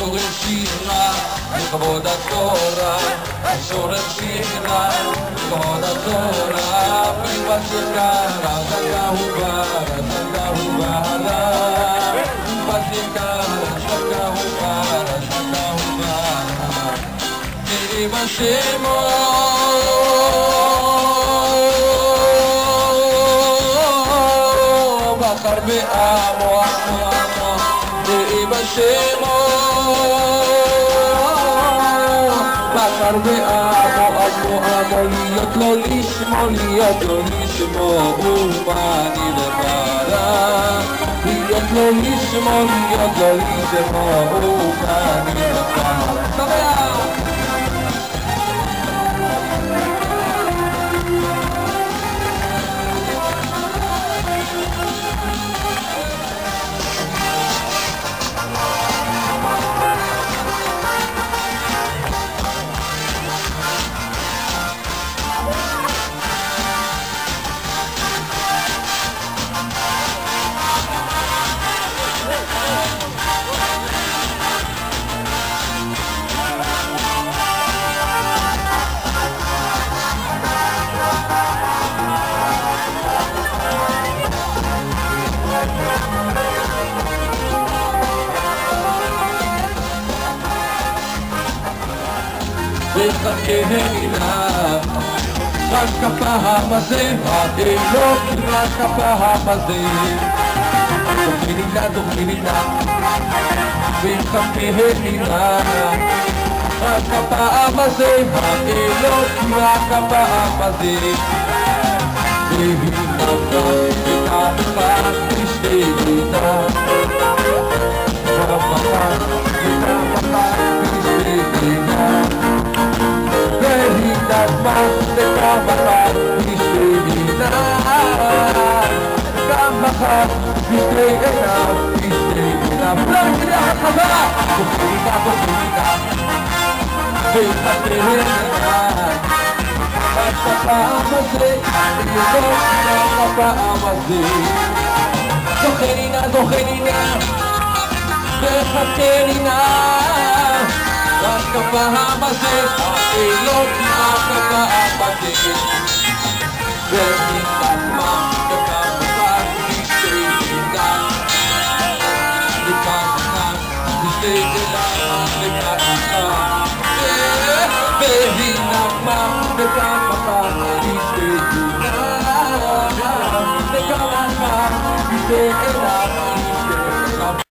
שורש שירה לכבוד התורה, שורש שירה לכבוד התורה, ובשכר השגה ובא, השגה ובא, בשכר השגה ובא, השגה ובא, עם השמו בחר בעמו, עם השמו בחר בעמו, להיות לו לשמו, להיות לו לשמו, ומאני לברה, להיות לו לשמו, להיות לו לשמו, ומאני לברה. שמח! וחכינה רק הפעם הזה, האלוקים רק הפעם הזה, דוכנינה וחכינה רק הפעם הזה, האלוקים רק הפעם הזה, והנה ותחת בשתי מידה, ותחת בשתי מידה, והינת מחלקה מחר בשתי עיניו, גם מחר בשתי עיניו, בשתי עיניו. לא נקרא החווה! תוכנינה, תוכנינה, וחתרנה, רק הפעם הזה, רק הפעם הזה. זוכנינה, זוכנינה, וחתרנה, רק הפעם הזה, האלוקים רק הפעם הזה, וניתן מחלקה מחר בשתי עיניו, ניתן בשתי עיניו, והנה מחלקה מחר בשתי עיניו, ניתן בשתי עיניו.